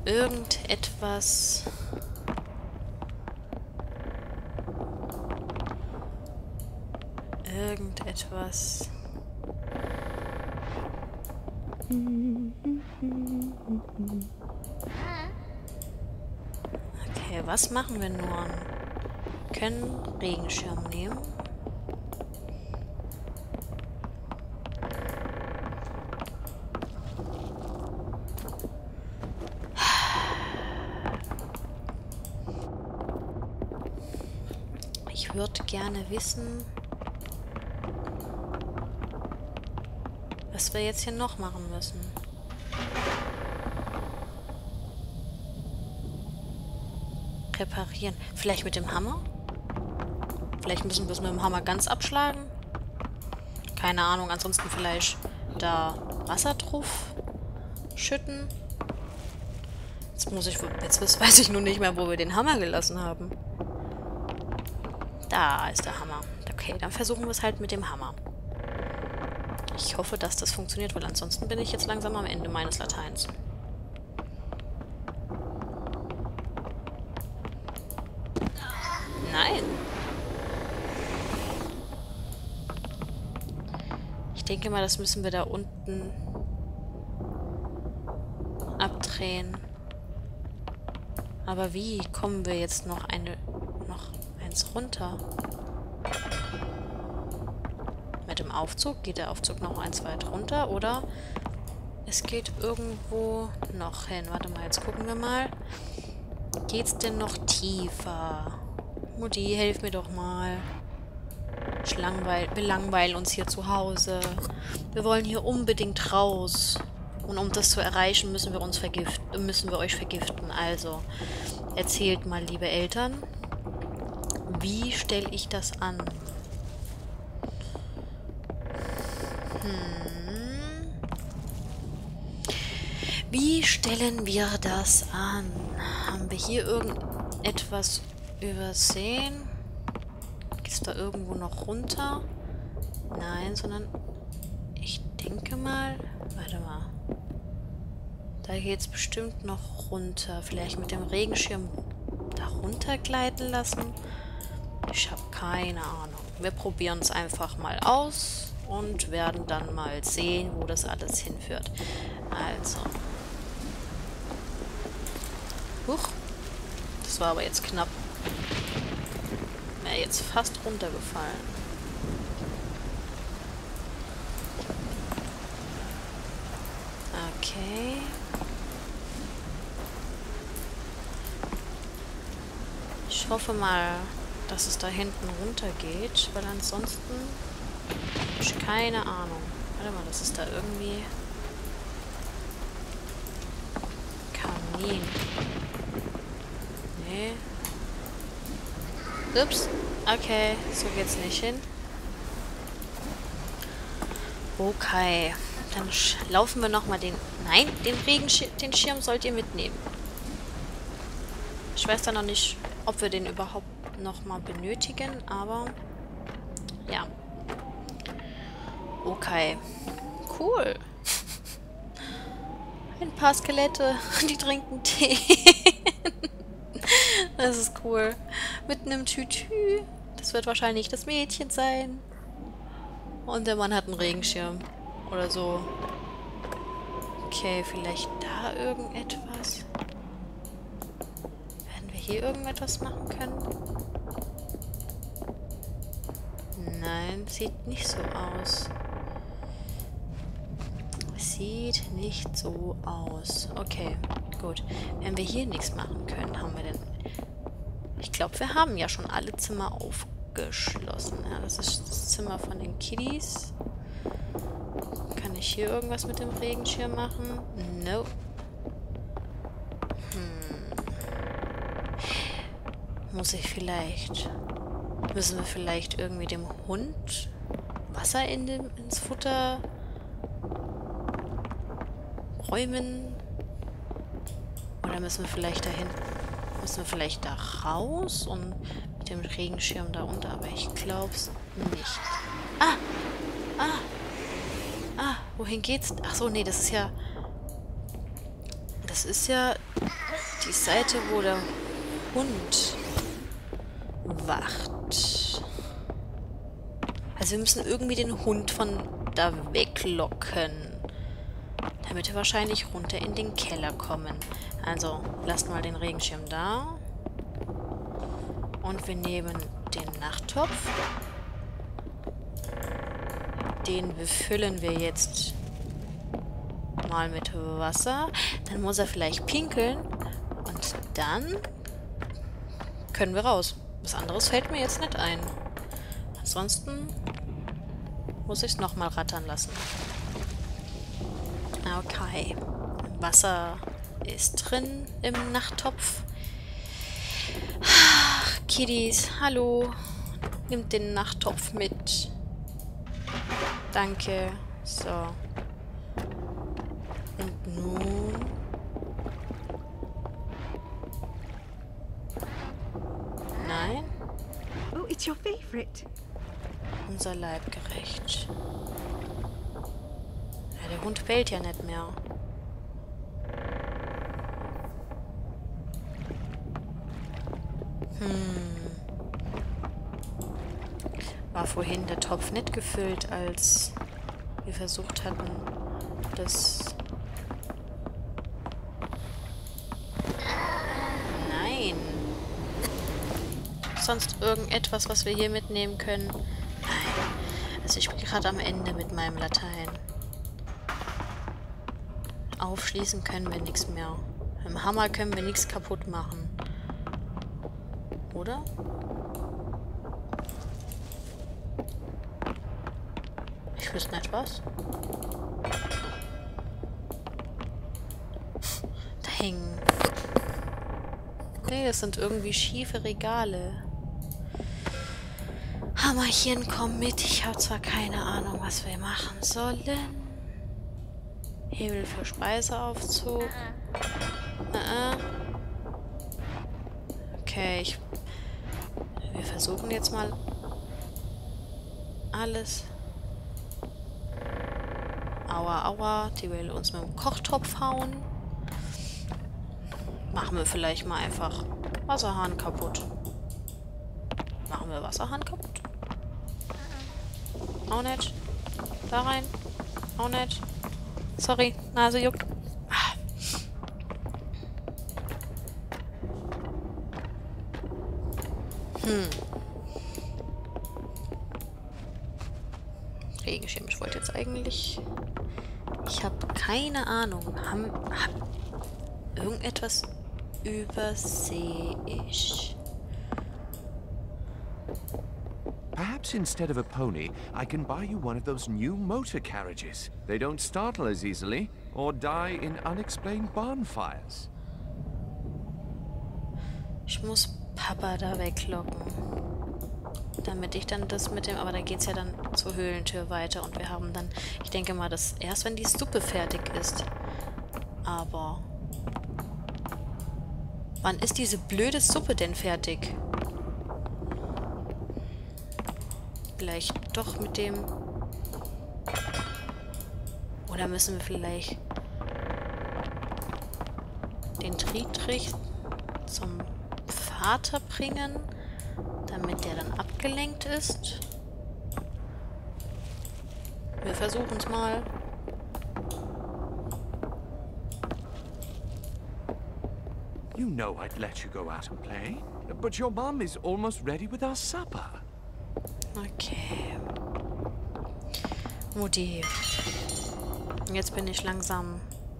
irgendetwas... Irgendetwas... Okay, was machen wir nun? Wir können Regenschirm nehmen. Ich würde gerne wissen, was wir jetzt hier noch machen müssen. Reparieren. Vielleicht mit dem Hammer? Vielleicht müssen wir es mit dem Hammer ganz abschlagen? Keine Ahnung. Ansonsten vielleicht da Wasser drauf schütten. Jetzt weiß ich nur nicht mehr, wo wir den Hammer gelassen haben. Da ist der Hammer. Okay, dann versuchen wir es halt mit dem Hammer. Ich hoffe, dass das funktioniert, weil ansonsten bin ich jetzt langsam am Ende meines Lateins. Nein. Ich denke mal, das müssen wir da unten abdrehen. Aber wie kommen wir jetzt noch eins runter? Mit dem Aufzug? Geht der Aufzug noch eins weit runter? Oder es geht irgendwo noch hin. Warte mal, jetzt gucken wir mal. Geht's denn noch tiefer? Mutti, hilf mir doch mal. Wir langweilen uns hier zu Hause. Wir wollen hier unbedingt raus. Und um das zu erreichen, müssen wir euch vergiften. Also, erzählt mal, liebe Eltern, wie stelle ich das an? Wie stellen wir das an? Haben wir hier irgendetwas übersehen? Geht's da irgendwo noch runter? Nein, sondern ich denke mal... Warte mal. Da geht's bestimmt noch runter. Vielleicht mit dem Regenschirm da runtergleiten lassen? Ich habe keine Ahnung. Wir probieren es einfach mal aus und werden dann mal sehen, wo das alles hinführt. Also. Huch. Das war aber jetzt knapp. Wäre jetzt fast runtergefallen. Okay. Ich hoffe mal, dass es da hinten runter geht, weil ansonsten habe ich keine Ahnung. Warte mal, das ist da irgendwie... Kamin. Nee. Ups. Okay, so geht's nicht hin. Okay. Dann laufen wir nochmal den... Nein, den Schirm sollt ihr mitnehmen. Ich weiß da noch nicht, ob wir den überhaupt nochmal benötigen, aber... Ja. Okay. Cool. Ein paar Skelette, die trinken Tee. Das ist cool. Mit einem Tütü. Das wird wahrscheinlich das Mädchen sein. Und der Mann hat einen Regenschirm. Oder so. Okay, vielleicht da irgendetwas. Werden wir hier irgendetwas machen können? Nein, sieht nicht so aus. Sieht nicht so aus. Okay, gut. Wenn wir hier nichts machen können, haben wir denn... Ich glaube, wir haben ja schon alle Zimmer aufgeschlossen. Ja, das ist das Zimmer von den Kiddies. Kann ich hier irgendwas mit dem Regenschirm machen? Nope. Müssen wir vielleicht irgendwie dem Hund Wasser ins Futter räumen? Oder müssen wir vielleicht dahin? Müssen wir vielleicht da raus und mit dem Regenschirm da unter? Aber ich glaub's nicht. Wohin geht's? Ach so, nee, das Das ist ja die Seite, wo der Hund wacht. Also wir müssen irgendwie den Hund von da weglocken. Damit wir wahrscheinlich runter in den Keller kommen. Also, lasst mal den Regenschirm da. Und wir nehmen den Nachttopf. Den befüllen wir jetzt mal mit Wasser. Dann muss er vielleicht pinkeln. Und dann können wir raus. Was anderes fällt mir jetzt nicht ein. Ansonsten muss ich es nochmal rattern lassen. Okay. Wasser ist drin im Nachttopf. Ach, Kiddies, hallo. Nimmt den Nachttopf mit. Danke. So. Und nun... Nein? Oh, it's your favorite. Unser Leibgerecht. Ja, der Hund bellt ja nicht mehr. War vorhin der Topf nicht gefüllt, als wir versucht hatten, das... Nein. Sonst irgendetwas, was wir hier mitnehmen können? Nein. Also ich bin gerade am Ende mit meinem Latein. Aufschließen können wir nichts mehr. Mit dem Hammer können wir nichts kaputt machen. Oder? Ich wüsste nicht was. Da hängen. Nee, das sind irgendwie schiefe Regale. Hammerchen, komm mit. Ich habe zwar keine Ahnung, was wir machen sollen. Hebel für Speiseaufzug. Okay, wir versuchen jetzt mal alles. Aua, aua. Die will uns mit dem Kochtopf hauen. Machen wir vielleicht mal einfach Wasserhahn kaputt. Machen wir Wasserhahn kaputt? Auch nicht. Da rein. Auch nicht. Sorry, Nase juckt. Regenschirm. Ich wollte jetzt eigentlich... Ich habe keine Ahnung. Irgendetwas übersehe ich. Perhaps instead of a pony, I can buy you one of those new motor carriages. They don't startle as easily or die in unexplained barn fires. Ich muss Papa da weglocken. Damit ich dann das mit dem... Aber da geht es ja dann zur Höhlentür weiter. Und wir haben dann... Ich denke mal, dass erst wenn die Suppe fertig ist. Aber... Wann ist diese blöde Suppe denn fertig? Vielleicht doch mit dem... Oder müssen wir vielleicht... den Dietrich zum Vater bringen, damit der dann abgelenkt ist. Wir versuchen es mal. You know I'd let you go out and play, but your mum is almost ready with our supper. Okay. Mutti. Jetzt bin ich langsam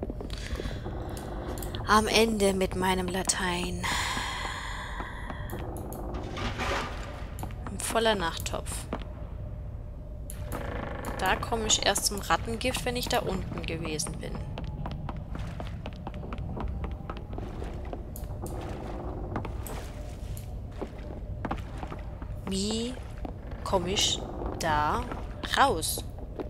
am Ende mit meinem Latein. Ein voller Nachttopf. Da komme ich erst zum Rattengift, wenn ich da unten gewesen bin. Wie komme ich da raus?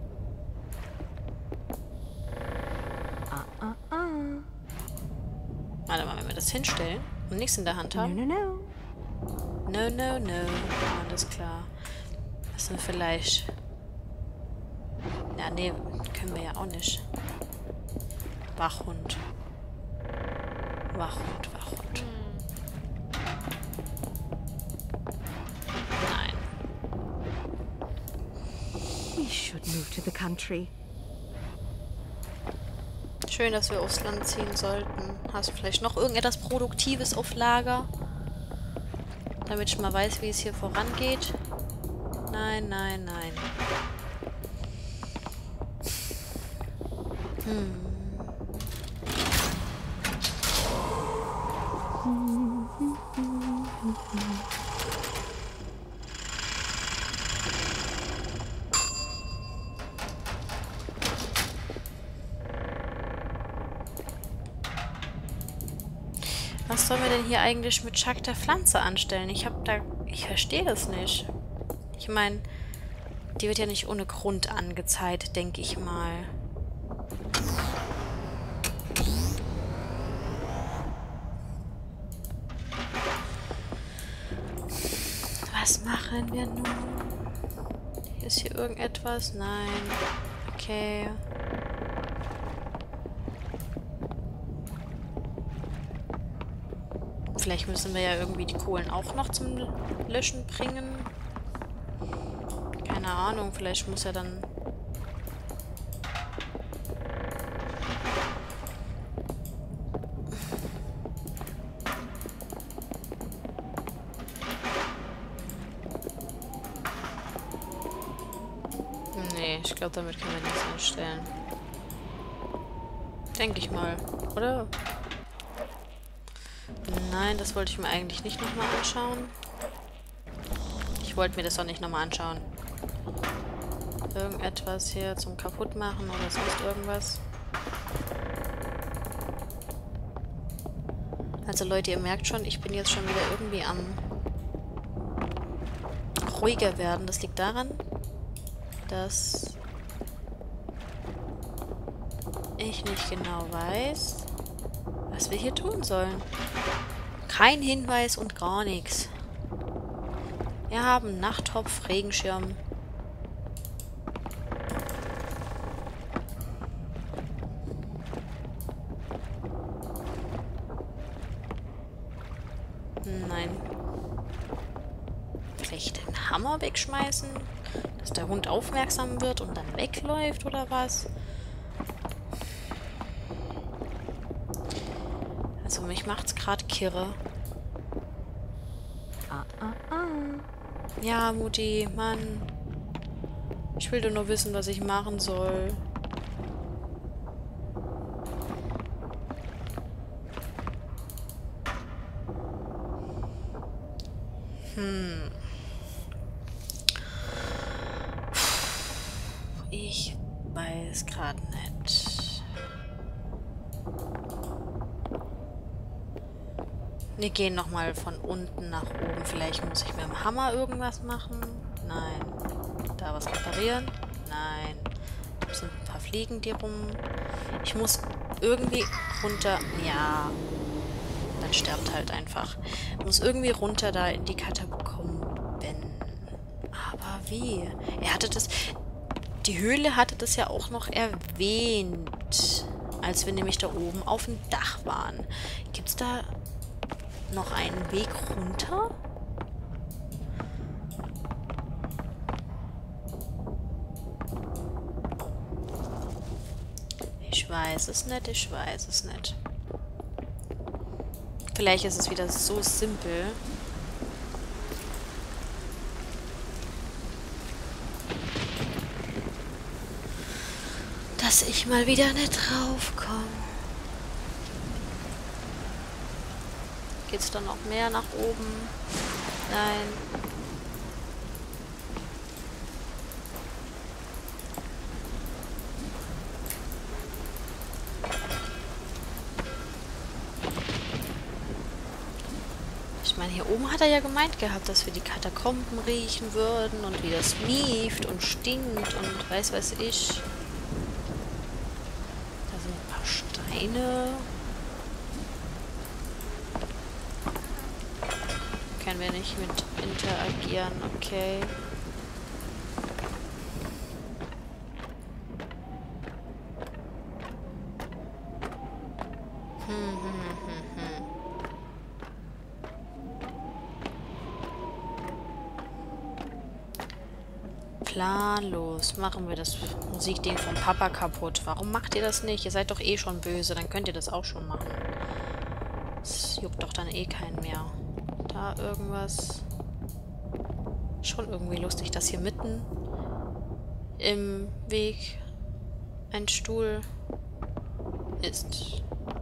Warte mal, wenn wir das hinstellen und nichts in der Hand haben. No. No. Alles klar. Was sind vielleicht... Ja, nee, können wir ja auch nicht. Wachhund. Wachhund, Wachhund. Nein. We should move to the country. Schön, dass wir aufs Land ziehen sollten. Hast du vielleicht noch irgendetwas Produktives auf Lager? Damit ich mal weiß, wie es hier vorangeht. Nein, nein, nein. Was sollen wir denn hier eigentlich mit Schack der Pflanze anstellen? Ich verstehe das nicht. Ich meine, die wird ja nicht ohne Grund angezeigt, denke ich mal. Was machen wir nun? Ist hier irgendetwas? Nein. Okay. Vielleicht müssen wir ja irgendwie die Kohlen auch noch zum Löschen bringen. Keine Ahnung, vielleicht muss er dann... Nee, ich glaube, damit können wir nichts anstellen. Denke ich mal, oder? Nein, das wollte ich mir eigentlich nicht nochmal anschauen. Ich wollte mir das doch nicht nochmal anschauen. Irgendetwas hier zum Kaputtmachen oder sonst irgendwas. Also Leute, ihr merkt schon, ich bin jetzt schon wieder irgendwie am ruhiger werden. Das liegt daran, dass ich nicht genau weiß, was wir hier tun sollen. Kein Hinweis und gar nichts. Wir haben Nachttopf, Regenschirm. Nein. Vielleicht den Hammer wegschmeißen? Dass der Hund aufmerksam wird und dann wegläuft oder was? Also mich macht's gerade kirre. Ja, Mutti, Mann. Ich will doch nur wissen, was ich machen soll. Ich weiß gerade nicht. Wir gehen nochmal von unten nach oben. Vielleicht muss ich mit dem Hammer irgendwas machen. Nein. Da was reparieren? Nein. Da sind ein paar Fliegen, die rum... Ich muss irgendwie runter... Ja. Dann stirbt halt einfach. Ich muss irgendwie runter da in die Katakomben. Aber wie? Er hatte das... Die Höhle hatte das ja auch noch erwähnt. Als wir nämlich da oben auf dem Dach waren. Gibt's da noch einen Weg runter? Ich weiß es nicht, ich weiß es nicht. Vielleicht ist es wieder so simpel. Dass ich mal wieder nicht drauf komme. Geht's dann noch mehr nach oben? Nein. Ich meine, hier oben hat er ja gemeint gehabt, dass wir die Katakomben riechen würden und wie das mieft und stinkt und weiß ich. Da sind ein paar Steine. Können wir nicht mit interagieren, okay. Planlos machen wir das Musikding vom Papa kaputt. Warum macht ihr das nicht? Ihr seid doch eh schon böse, dann könnt ihr das auch schon machen. Das juckt doch dann eh keinen mehr. Da irgendwas. Schon irgendwie lustig, dass hier mitten im Weg ein Stuhl ist.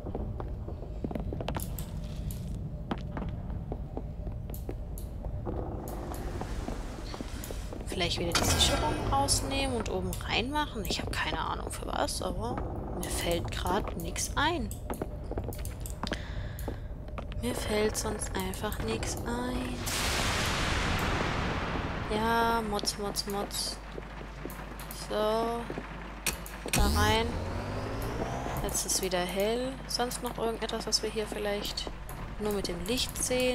Vielleicht wieder die Sicherung rausnehmen und oben reinmachen. Ich habe keine Ahnung für was, aber mir fällt gerade nichts ein. Mir fällt sonst einfach nichts ein. Ja, Mods. So. Da rein. Jetzt ist es wieder hell. Sonst noch irgendetwas, was wir hier vielleicht nur mit dem Licht sehen?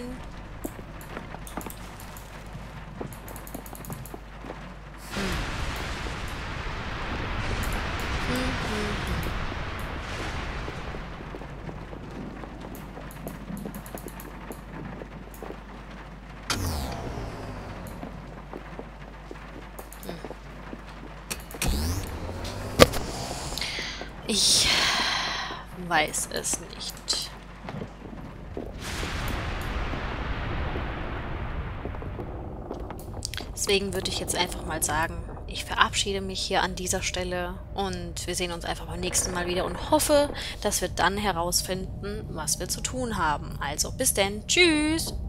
Ich weiß es nicht. Deswegen würde ich jetzt einfach mal sagen, ich verabschiede mich hier an dieser Stelle und wir sehen uns einfach beim nächsten Mal wieder und hoffe, dass wir dann herausfinden, was wir zu tun haben. Also bis denn. Tschüss!